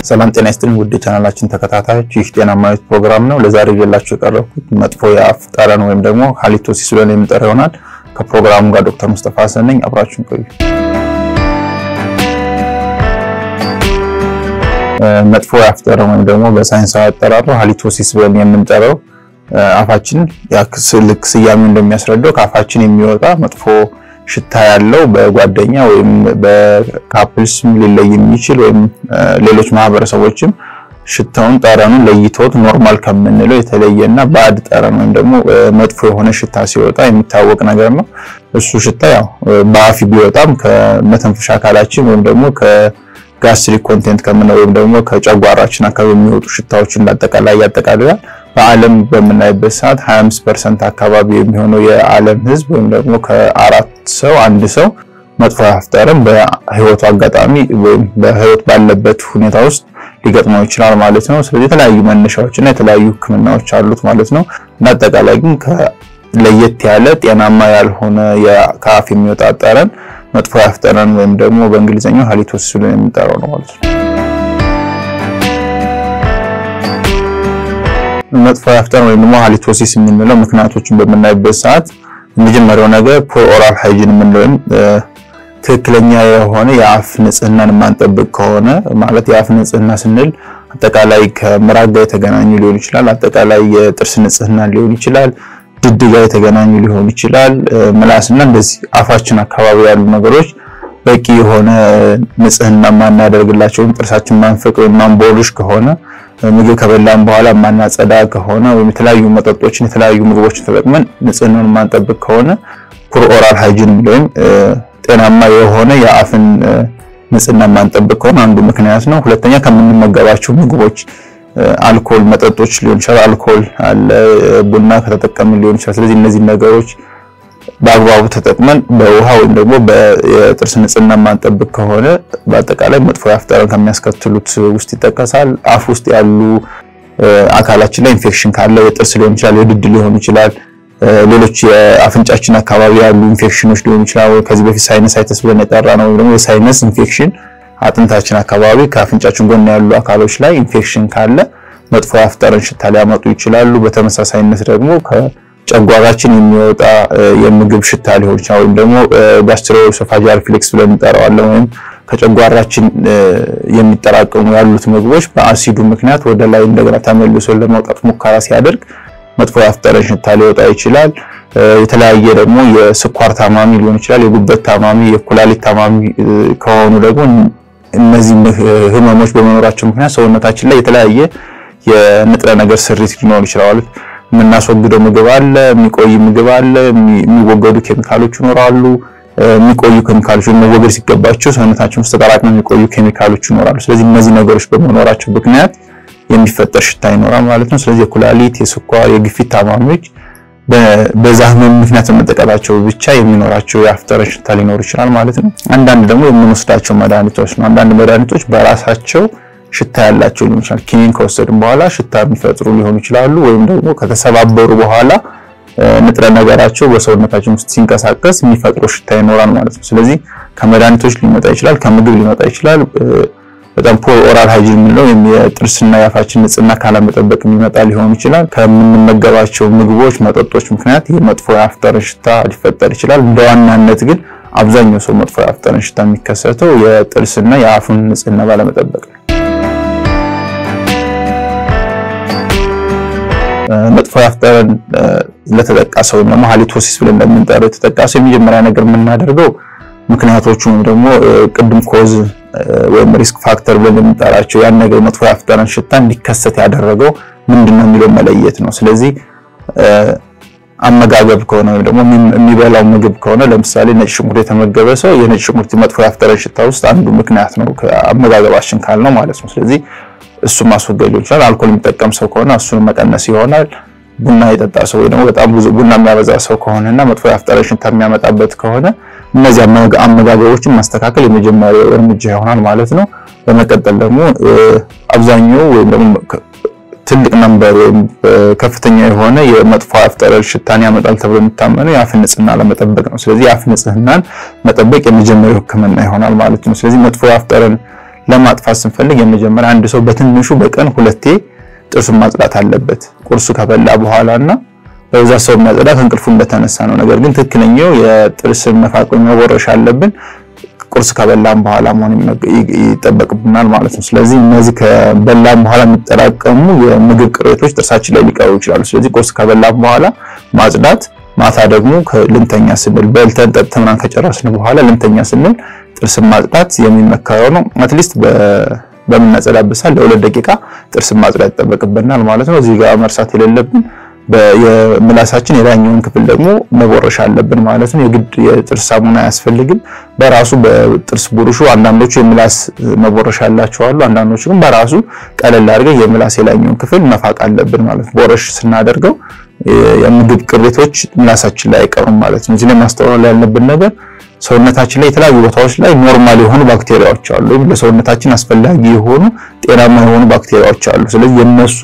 ሰላም ጤና ይስጥልኝ ውድ ቻናላችን ተከታታዮች ይህ ጤናማ ህይወት ፕሮግራም ነው ለዛሬ ይዤላችሁ የቀረብኩት መጥፎ የአፍ ጠረን ወይም ደግሞ ሃሊቶሲስ ብለን የምንጠራው ይሆናል ከፕሮግራሙ ጋር ዶክተር ሙስጠፋ ሐሰን ነኝ አብራችሁን ቆዩ መጥፎ የአፍ ጠረን ወይም ደግሞ በሳይንሳዊ አጠራሩ ሃሊቶሲስ ብለን የምንጠራው አፋችን ያክስልክ ስያሜው እንደሚያስረዳው ከአፋችን የሚወጣ መጥፎ ሽታ ያለው በጓደኛ ወይም በካፕልስ ሊለይ የሚችል ወይም ሌሎች ማህበረሰቦችም ሽታውን ጠረኑን ለይቶት ኖርማል ከምንለው የተለየና ባድ ጠረን ወይም ደግሞ መጥፎ የሆነ ሽታ ሲወጣ የሚታወቅ ነገር ነው እሱ ሽታ ያው በአፍ ቢወጣም ከመተንፈሻ አካላችን ወይም ደግሞ ከጋስትሪክ ኮንቴንት ከምንለው ወይም ደግሞ ከጨጓራችን አካባቢ የሚወጡ ሽታዎችን እንዳጠቃላይ ያጠቃልላል በአለም በመናይበት ሰዓት 25% አካባቢ የሚሆነው የዓለም ህዝብ ወይም ደግሞ ከአራት ሰው አንድ ሰው መጥፎ የአፍ ጠረን በህይወቱ አጋጣሚ ወይም በህይወት ባለበት ሁኔታ ውስጥ ሊገጥመው ይችላል ማለት ነው ስለዚህ የተለያዩ መነሻዎችና የተለያዩ ህክምናዎች አሉት ማለት ነው እንዳጠቃላይ ግን ለየት ያለ ጤናማ ያልሆነ የካፍ የሚወጣ ጠረን መጥፎ የአፍ ጠረን ወይም ደግሞ በእንግሊዘኛው ሃሊቶሲስ ብለን የምንጠራው ነው ማለት ነው መጥፎ የአፍ ጠረን ወይም ደግሞ ሃሊቶሲስ የምንለው ምክንያቶችን በመናይበት ሰዓት መጀመሪያው ነገር ፖር ኦራል ሃይጂን የምንለው ትክክለኛ የሆነ የአፍ ንጽህናን ማንጠብቅ ከሆነ ማለት የአፍ ንጽህና ስንል አጠቃላይ ከምራቅ ጋር የተገናኙ ሊሆን ይችላል አጠቃላይ የጥርስ ንጽህና ሊሆን ይችላል ድድ ጋር የተገናኙ ሊሆን ይችላል ምላስና እንደዚህ አፋችን አካባቢ ያሉ ነገሮች በቂ የሆነ ንጽህና ማናደርግላቸው ጥርሳችን ማንፈቅ ወይም ማንቦልሽ ከሆነ ምግብ ከበላን በኋላ ማናጸዳ ከሆነ ወይም የተለያዩ መጠጦችን የተለያዩ ምግቦችን ተጠቅመን ንጽህናን ማንጠብቅ ከሆነ ፖር ኦራል ሃይጂን ወይም ጤናማ የሆነ የአፍን ንጽህና ማንጠብቅ ከሆነ አንዱ ምክንያት ነው ሁለተኛ ከምንመገባቸው ምግቦች አልኮል መጠጦች ሊሆን ይችላል አልኮል አለ ቡና ከተጠቀምን ሊሆን ይችላል ስለዚህ እነዚህ ነገሮች በአግባቡ ተጠቅመን በውሃ ወይም ደግሞ በጥርስ ንጽህና ማንጠብቅ ከሆነ በአጠቃላይ መጥፎ የአፍ ጠረን ከሚያስከትሉት ውስጥ ይጠቀሳል አፍ ውስጥ ያሉ አካላችን ላይ ኢንፌክሽን ካለ የጥርስ ሊሆን ይችላል የድድ ሊሆን ይችላል ሌሎች የአፍንጫችን አካባቢ ያሉ ኢንፌክሽኖች ሊሆን ይችላል ከዚህ በፊት ሳይነሳይተስ ብለን የጠራነው ወይም ደግሞ የሳይነስ ኢንፌክሽን አጥንታችን አካባቢ ከአፍንጫችን ጎን ያሉ አካሎች ላይ ኢንፌክሽን ካለ መጥፎ የአፍ ጠረን ሽታ ሊያመጡ ይችላሉ በተመሳሳይነት ደግሞ ጨጓራችን የሚወጣ የምግብ ሽታ ሊሆን ይችላል ወይም ደግሞ ጋስትሮሶፋጂያል ሪፍሌክስ ብለን እንጠራዋለን ወይም ከጨጓራችን የሚጠራቀሙ ያሉት ምግቦች በአሲዱ ምክንያት ወደ ላይ እንደገና ተመልሶ ለማውጣት ሙከራ ሲያደርግ መጥፎ የአፍ ጠረን ሽታ ሊወጣ ይችላል የተለያየ ደግሞ የስኳር ታማሚ ሊሆን ይችላል የጉበት ታማሚ የኩላሊት ታማሚ ከሆኑ ደግሞ እነዚህ ህመሞች በመኖራቸው ምክንያት ሰውነታችን ላይ የተለያየ የንጥረ ነገር ስሪት ሊኖር ይችላል ምናስወግደው ምግብ አለ የሚቆይ ምግብ አለ የሚወገዱ ኬሚካሎች ይኖራሉ የሚቆዩ ኬሚካሎች መወገድ ሲገባቸው ሰውነታችን ውስጥ ተጠራቅመው የሚቆዩ ኬሚካሎች ይኖራሉ ስለዚህ እነዚህ ነገሮች በመኖራቸው ምክንያት የሚፈጠር ሽታ ይኖራል ማለት ነው ስለዚህ የኩላሊት የስኳር የግፊት ታማሚዎች በዛህመም ምክንያት መጠቀማቸው ብቻ የሚኖራቸው የአፍ ጠረን ሽታ ሊኖር ይችላል ማለት ነው አንዳንድ ደግሞ የምንወስዳቸው መድኃኒቶች ነው አንዳንድ መድኃኒቶች በራሳቸው ሽታ ያላቸው ሊሆን ይችላል ኪኒን ከወሰድን በኋላ ሽታ የሚፈጥሩ ሊሆኑ ይችላሉ ወይም ደግሞ ከተሰባበሩ በኋላ ንጥረ ነገራቸው በሰውነታችን ውስጥ ሲንቀሳቀስ የሚፈጥሩ ሽታ ይኖራል ማለት ነው ስለዚህ ከመድኃኒቶች ሊመጣ ይችላል ከምግብ ሊመጣ ይችላል በጣም ፖር ኦራል ሃይጂን ነው የጥርስና የአፋችን ንጽህና ካለመጠበቅ የሚመጣ ሊሆን ይችላል ከምንመገባቸው ምግቦች መጠጦች ምክንያት የመጥፎ የአፍ ጠረን ሽታ ሊፈጠር ይችላል በዋናነት ግን አብዛኛው ሰው መጥፎ የአፍ ጠረን ሽታ የሚከሰተው የጥርስና የአፉን ንጽህና ባለመጠበቅ ነው መጥፎ የአፍ ጠረን ለተጠቃሰው ደግሞ ሃሊቶሲስ ብለን እንደምንጠራው የተጠቃሰው የመጀመሪያ ነገር የምናደርገው ምክንያቶቹን ደግሞ ቅድም ኮዝ ወይም ሪስክ ፋክተር ብለን የምንጠራቸው ያን ነገር መጥፎ የአፍ ጠረን ሽታ እንዲከሰት ያደረገው ምንድነው የሚለው መለየት ነው ስለዚህ አመጋገብ ከሆነ ወይ ደግሞ የሚበላው ምግብ ከሆነ ለምሳሌ ነጭ ሽንኩርት የተመገበ ሰው የነጭ ሽንኩርት መጥፎ የአፍ ጠረን ሽታ ውስጥ አንዱ ምክንያት ነው አመጋገባችን ካልነው ማለት ነው ስለዚህ እሱ ማስወገድ ይችላል አልኮል የሚጠቀም ሰው ከሆነ እሱን መቀነስ ይሆናል ቡና የጠጣ ሰው ወይ ደግሞ በጣም ብዙ ቡና የሚያበዛ ሰው ከሆነና መጥፎ የአፍ ጠረን ሽታ የሚያመጣበት ከሆነ እነዚህ አመጋገቦችን ማስተካከል የመጀመሪያው እርምጃ ይሆናል ማለት ነው በመቀጠል ደግሞ አብዛኛው ወይ ደግሞ ትልቅ ነምበር ወይም ከፍተኛ የሆነ የመጥፎ የአፍ ጠረን ሽታን ያመጣል ተብሎ የሚታመነው የአፍ ንጽህና ለመጠበቅ ነው ስለዚህ የአፍ ንጽህናን መጠበቅ የመጀመሪያው ህክምና ይሆናል ማለት ነው ስለዚህ መጥፎ የአፍ ጠረን ለማጥፋት ስንፈልግ የመጀመሪያ አንድ ሰው በትንሹ በቀን 2 ጥርሱን ማጽዳት አለበት ቁርሱ ከበላ በኋላና በዛ ሰው ማጽዳት እንቅልፉ እንደተነሳ ነው ነገር ግን ትክክለኛው የጥርስ መፋቅ መቦረሽ አለብን ቁርስ ከበላን በኋላ መሆን ይጠበቅብናል ማለት ነው ስለዚህ እነዚህ ከበላን በኋላ የሚጠራቀሙ የምግብ ቅሬቶች ጥርሳችን ላይ ሊቀሩ ይችላሉ ስለዚህ ቁርስ ከበላን በኋላ ማጽዳት ማታ ደግሞ ልንተኛ ስንል በልተን ጠጥተን ከጨረስን በኋላ ልንተኛ ስንል ጥርስ ማጽዳት የሚመከረው ነው አትሊስት በመናጸዳበት ሰዓት ለ2 ደቂቃ ጥርስ ማጽዳት ይጠበቅብናል ማለት ነው እዚህ ጋር መርሳት የሌለብን በምላሳችን የላይኛውን ክፍል ደግሞ መቦረሽ አለብን ማለት ነው የግድ የጥርስ ሳሙና ያስፈልግም በራሱ በጥርስ ብሩሹ አንዳንዶቹ የምላስ መቦረሽ ያላቸው አሉ አንዳንዶቹ ግን በራሱ ቀለል አድርገን የምላስ የላይኛውን ክፍል መፋቅ አለብን ማለት ቦረሽ ስናደርገው የምግብ ቅሬቶች ምላሳችን ላይ አይቀሩም ማለት ነው እዚህ ላይ ማስተዋል ያለብን ነገር ሰውነታችን ላይ የተለያዩ ቦታዎች ላይ ኖርማል የሆኑ ባክቴሪያዎች አሉ ለሰውነታችን አስፈላጊ የሆኑ ጤናማ የሆኑ ባክቴሪያዎች አሉ ስለዚህ የነሱ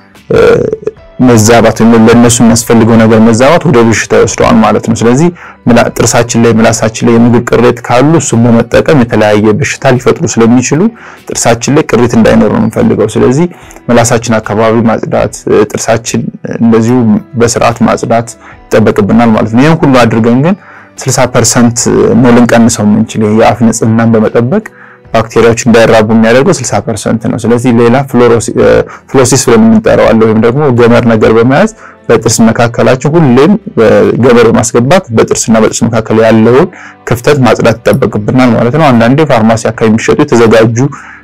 መዛባት ለነሱ የሚያስፈልገው ነገር መዛባት ወደ በሽታ ይወስደዋል ማለት ነው ስለዚህ ጥርሳችን ላይ ምላሳችን ላይ የምግብ ቅሬት ካሉ እሱ በመጠቀም የተለያየ በሽታ ሊፈጥሩ ስለሚችሉ ጥርሳችን ላይ ቅሬት እንዳይኖር ነው የምንፈልገው ስለዚህ ምላሳችን አካባቢ ማጽዳት ጥርሳችን እንደዚሁ በስርዓት ማጽዳት ይጠበቅብናል ማለት ነው ይሄን ሁሉ አድርገን ግን 60% ነው ልንቀንሰው የምንችለው የአፍ ንጽህናን በመጠበቅ ባክቴሪያዎች እንዳይራቡ የሚያደርገው 60% ነው ስለዚህ ሌላ ፍሎሲስ ብለን የምንጠራው አለ ወይም ደግሞ ገመድ ነገር በመያዝ በጥርስ መካከላችን ሁሌም ገመድ በማስገባት በጥርስና በጥርስ መካከል ያለውን ክፍተት ማጽዳት ይጠበቅብናል ማለት ነው አንዳንዴ ፋርማሲ አካባቢ የሚሸጡ የተዘጋጁ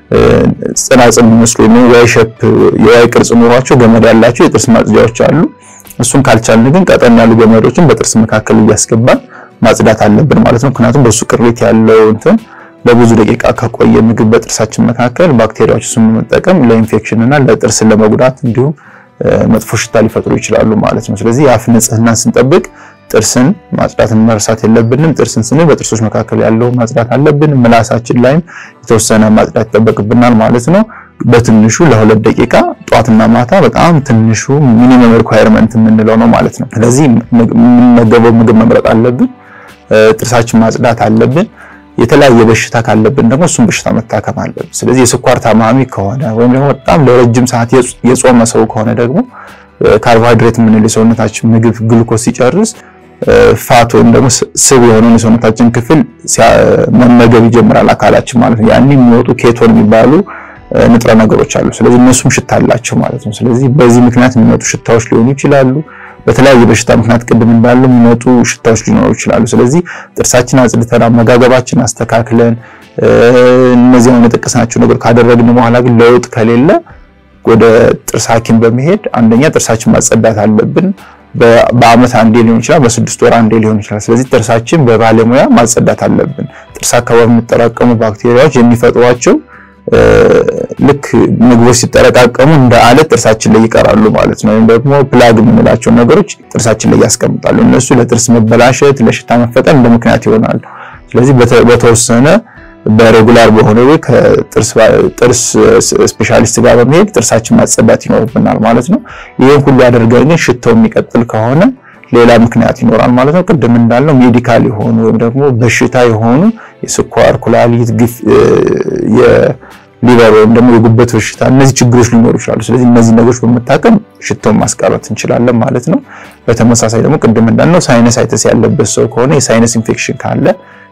ጽናጽን መስሎ ነው የዋይ ቅርጽ ኖሯቸው ገመድ ያላቸው የጥርስ ማጽጃዎች አሉ እሱን ካልቻልን ግን ቀጠን ያሉ ገመዶችን በጥርስ መካከል እያስገባን ማጽዳት አለብን ማለት ነው ምክንያቱም በሱ ቅሬት ያለው እንትን ለብዙ ደቂቃ ከቆየ ምግብ በጥርሳችን መካከል ባክቴሪያዎች እሱን መጠቀም ለኢንፌክሽን እና ለጥርስ ለመጉዳት እንዲሁም መጥፎ ሽታ ሊፈጥሩ ይችላሉ ማለት ነው ስለዚህ የአፍ ንጽህናን ስንጠብቅ ጥርስን ማጽዳትን መርሳት የለብንም ጥርስን ስንል በጥርሶች መካከል ያለው ማጽዳት አለብን ምላሳችን ላይም የተወሰነ ማጽዳት ይጠበቅብናል ማለት ነው በትንሹ ለ2 ደቂቃ ጧትና ማታ በጣም ትንሹ ሚኒመም ሪኳየርመንት የምንለው ነው ማለት ነው ስለዚህ የምንመገበው ምግብ መምረጥ አለብን ጥርሳችን ማጽዳት አለብን የተለያየ በሽታ ካለብን ደግሞ እሱን በሽታ መታከም አለብን ስለዚህ የስኳር ታማሚ ከሆነ ወይም ደግሞ በጣም ለረጅም ሰዓት የጾመ ሰው ከሆነ ደግሞ ካርቦሃይድሬት የምንለው የሰውነታችን ምግብ ግሉኮስ ሲጨርስ ፋት ወይም ደግሞ ስብ የሆነውን የሰውነታችን ክፍል መመገብ ይጀምራል አካላችን ማለት ነው ያኔ የሚወጡ ኬቶን የሚባሉ ንጥረ ነገሮች አሉ ስለዚህ እነሱም ሽታ አላቸው ማለት ነው ስለዚህ በዚህ ምክንያት የሚመጡ ሽታዎች ሊሆኑ ይችላሉ በተለያየ በሽታ ምክንያት ቅድም እንዳለው የሚመጡ ሽታዎች ሊኖሩ ይችላሉ ስለዚህ ጥርሳችን አጽድተን አመጋገባችን አስተካክለን እነዚህ ነው የተጠቀስናቸው ነገር ካደረግን በኋላ ግን ለውጥ ከሌለ ወደ ጥርስ ሐኪም በመሄድ አንደኛ ጥርሳችን ማጽዳት አለብን በአመት አንዴ ሊሆን ይችላል በ6 ወር አንዴ ሊሆን ይችላል ስለዚህ ጥርሳችን በባለሙያ ማጽዳት አለብን ጥርስ አካባቢ የሚጠራቀሙ ባክቴሪያዎች የሚፈጥሯቸው ልክ ምግቦች ሲጠረቃቀሙ እንደ አለት ጥርሳችን ላይ ይቀራሉ ማለት ነው ወይም ደግሞ ፕላግ የምንላቸው ነገሮች ጥርሳችን ላይ ያስቀምጣሉ እነሱ ለጥርስ መበላሸት ለሽታ መፈጠር እንደ ምክንያት ይሆናሉ ስለዚህ በተወሰነ በሬጉላር በሆነ ወይ ከጥርስ ስፔሻሊስት ጋር በመሄድ ጥርሳችን ማጽዳት ይኖርብናል ማለት ነው ይሄን ሁሉ አድርገን ግን ሽታው የሚቀጥል ከሆነ ሌላ ምክንያት ይኖራል ማለት ነው ቅድም እንዳልነው ሜዲካል የሆኑ ወይም ደግሞ በሽታ የሆኑ የስኳር ኩላሊት ግፍ የሊቨር ወይም ደግሞ የጉበት በሽታ እነዚህ ችግሮች ሊኖሩ ይችላሉ ስለዚህ እነዚህ ነገሮች በመታከም ሽታውን ማስቀረት እንችላለን ማለት ነው በተመሳሳይ ደግሞ ቅድም እንዳልነው ሳይነሳይተስ ያለበት ሰው ከሆነ የሳይነስ ኢንፌክሽን ካለ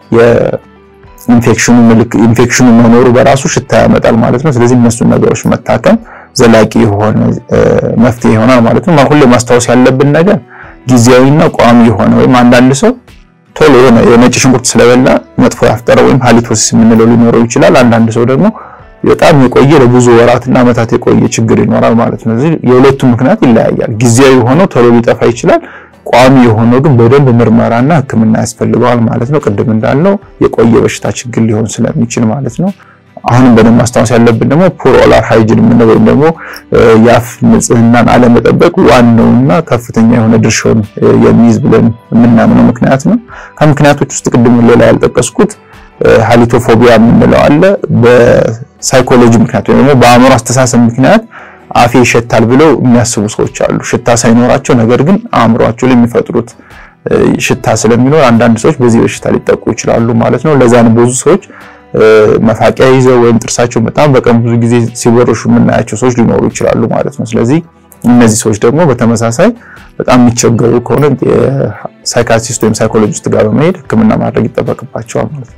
ኢንፌክሽኑ መኖሩ በራሱ ሽታ ያመጣል ማለት ነው ስለዚህ እነሱ ነገሮች መታከም ዘላቂ የሆነ መፍትሄ ይሆናል ማለት ነው ሁሌ ማስታወስ ያለብን ነገር ጊዜያዊና ቋሚ የሆነ ወይም አንዳንድ ሰው ቶሎ የነጭ ሽንኩርት ስለበላ መጥፎ ያፍጠረው ወይም ሃሊቶሲስ የምንለው ሊኖረው ይችላል አንዳንድ ሰው ደግሞ በጣም የቆየ ለብዙ ወራትና አመታት የቆየ ችግር ይኖራል ማለት ነው ስለዚህ የሁለቱ ምክንያት ይለያያል ጊዜያዊ ሆኖ ቶሎ ሊጠፋ ይችላል ቋሚ የሆነው ግን በደንብ ምርመራና ህክምና ያስፈልገዋል ማለት ነው ቅድም እንዳልነው የቆየ በሽታ ችግር ሊሆን ስለሚችል ማለት ነው አሁንም በደንብ ማስታወስ ያለብን ደግሞ ፑር ኦራል ሃይጂን የምንለው ወይም ደግሞ የአፍ ንጽህናን አለመጠበቅ ዋናውና ከፍተኛ የሆነ ድርሻውን የሚይዝ ብለን የምናምነው ምክንያት ነው ከምክንያቶች ውስጥ ቅድም ሌላ ያልጠቀስኩት ሃሊቶፎቢያ የምንለው አለ በሳይኮሎጂ ምክንያት ወይም ደግሞ በአእምሮ አስተሳሰብ ምክንያት አፌ ይሸታል ብለው የሚያስቡ ሰዎች አሉ ሽታ ሳይኖራቸው ነገር ግን አእምሮአቸው ላይ የሚፈጥሩት ሽታ ስለሚኖር አንዳንድ ሰዎች በዚህ በሽታ ሊጠቁ ይችላሉ ማለት ነው ለዛን ብዙ ሰዎች መፋቂያ ይዘው ወይም ጥርሳቸው በጣም በቀን ብዙ ጊዜ ሲቦርሹ የምናያቸው ሰዎች ሊኖሩ ይችላሉ ማለት ነው ስለዚህ እነዚህ ሰዎች ደግሞ በተመሳሳይ በጣም የሚቸገሩ ከሆነ ሳይካትሪስት ወይም ሳይኮሎጂስት ጋር በመሄድ ህክምና ማድረግ ይጠበቅባቸዋል ማለት ነው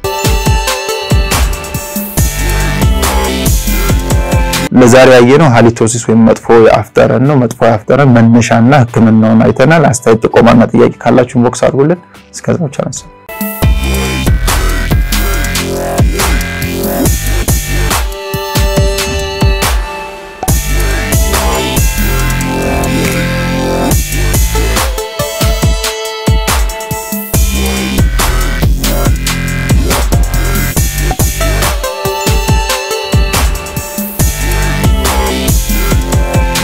ለዛሬ ያየነው ሃሊቶሲስ ወይም መጥፎ የአፍ ጠረን ነው መጥፎ የአፍ ጠረን መነሻና ህክምናውን አይተናል አስተያየት ጥቆማና ጥያቄ ካላችሁ ቦክስ አድርጉልን እስከዛው ቻንስ